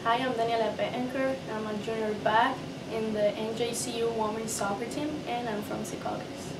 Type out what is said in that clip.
Hi, I'm Daniela Bettencourt. I'm a junior back in the NJCU women's soccer team, and I'm from Secaucus.